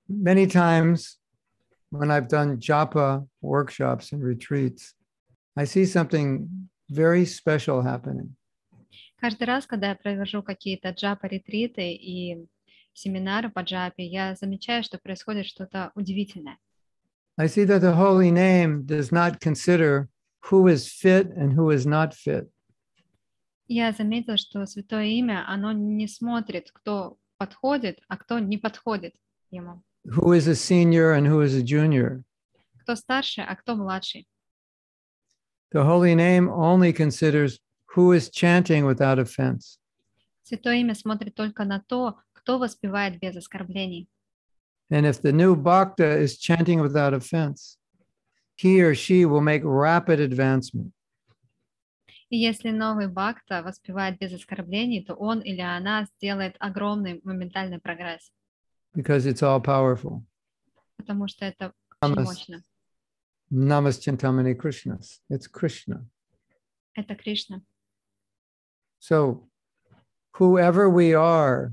Many times when I've done japa workshops and retreats, I see something very special happening. Каждый раз, когда я провожу какие-то джапа-ретриты и семинары по джапе, я замечаю, что происходит что-то удивительное. I see that the holy name does not consider who is fit and who is not fit. Я заметила, что Святое Имя, оно не смотрит, кто подходит, а кто не подходит ему. Who is a senior and who is a junior. Кто старше, а кто младший. The holy name only considers who is chanting without offense. Святое Имя смотрит только на то, кто воспевает без оскорблений. And if the new bhakta is chanting without offense, he or she will make rapid advancement. И если новый бхакта воспевает без оскорблений, то он или она сделает огромный моментальный прогресс. Because it's all powerful. Потому что это очень мощно. Namaschintamani Krishnas. It's Krishna. Это Кришна. So, whoever we are,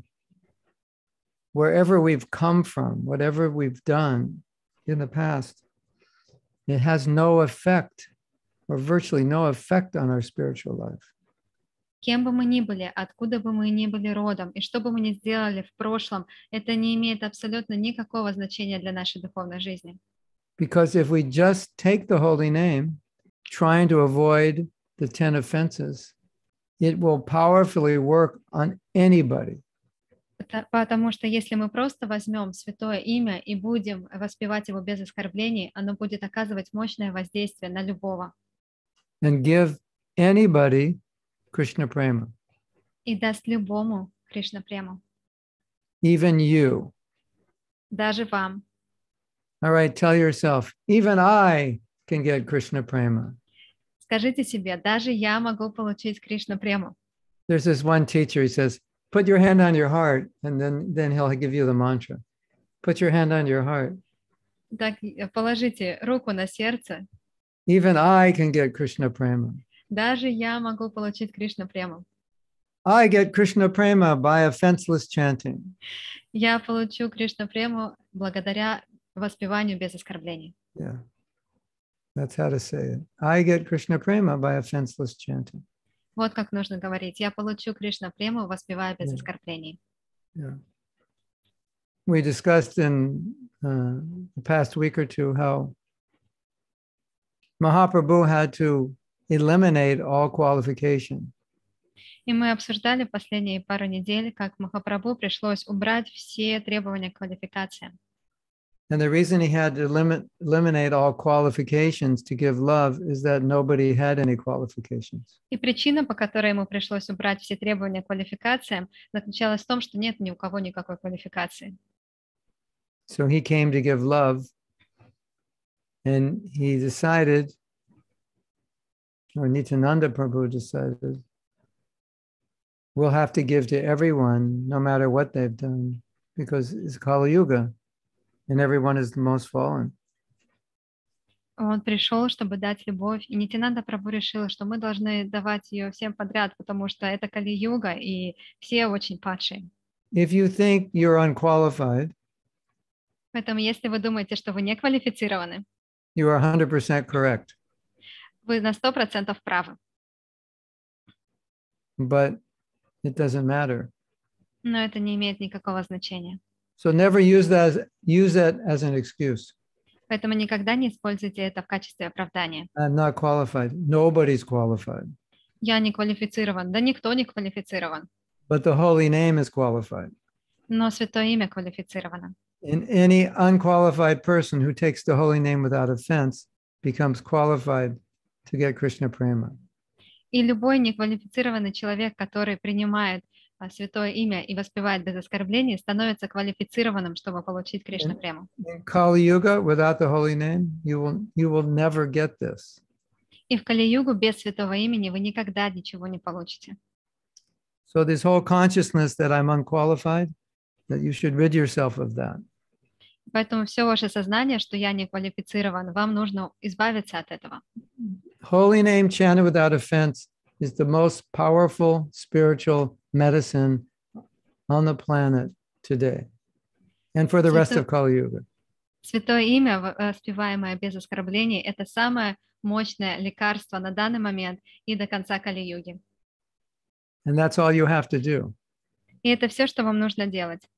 wherever we've come from, whatever we've done in the past, it has no effect or virtually no effect on our spiritual life. Кем бы мы ни были, откуда бы мы ни были родом, и что бы мы ни сделали в прошлом, это не имеет абсолютно никакого значения для нашей духовной жизни. Because if we just take the holy name, trying to avoid the 10 offenses, it will powerfully work on anybody. Потому что если мы просто возьмем Святое Имя и будем воспевать его без оскорблений, оно будет оказывать мощное воздействие на любого. And give anybody Krishna Prema. И даст любому Кришна Прему. Even you. Даже вам. All right, tell yourself, even I can get Krishna Prema. Скажите себе, даже я могу получить Кришна Прему. There's this one teacher, he says, put your hand on your heart, and then he'll give you the mantra. Put your hand on your heart. Так, положите руку на сердце. Even I can get Krishna Prema. Даже я могу получить Кришна Прему. I get Krishna Prema by offenseless chanting. Я получу Кришна Прему благодаря воспеванию без оскорблений. Yeah, that's how to say it. I get Krishna Prema by offenseless chanting. Вот как нужно говорить. Я получу Кришна Прему, воспевая без оскорблений. Yeah. We discussed in the past week or two how Mahaprabhu had to eliminate all qualification. И мы обсуждали последние пару недель, как Махапрабху пришлось убрать все требования к квалификациям. And the reason he had to eliminate all qualifications to give love is that nobody had any qualifications. И причина, по которой ему пришлось убрать все требования к квалификациям, заключалась в том, что нет ни у кого никакой квалификации. So he came to give love, and he decided, or Nityananda Prabhu decided, we'll have to give to everyone, no matter what they've done, because it's Kali Yuga. And everyone is the most fallen. Он пришел, чтобы дать любовь, и Нитянанда Прабху решила, что мы должны давать ее всем подряд, потому что это Кали-юга, и все очень падшие. If you think you're unqualified, поэтому если вы думаете, что вы не квалифицированы, you are 100% correct. Вы на 100% правы. But it doesn't matter. Но это не имеет никакого значения. So never use that as an excuse. Поэтому никогда не используйте это в качестве оправдания. I'm not qualified. Nobody's qualified. Я не квалифицирован. Да никто не квалифицирован. But the holy name is qualified. Но Святое Имя квалифицировано. And any unqualified person who takes the holy name without offense becomes qualified to get Krishna Prema. И любой неквалифицированный человек, который принимает Святое Имя и воспевает без оскорблений, становится квалифицированным, чтобы получить Кришна Прему. In Kali Yuga, without the holy name, you will never get this. И в Кали-югу без Святого Имени вы никогда ничего не получите. So this whole consciousness that I'm unqualified, that you should rid yourself of that. Поэтому все ваше сознание, что я не квалифицирован, вам нужно избавиться от этого. Holy name chanted without offense is the most powerful spiritual medicine on the planet today. and for the rest Святое, of Kali Yuga. святое имя, воспеваемое без оскорблений, это самое мощное лекарство на данный момент и до конца Кали-юги. And that's all you have to do. И это все, что вам нужно делать.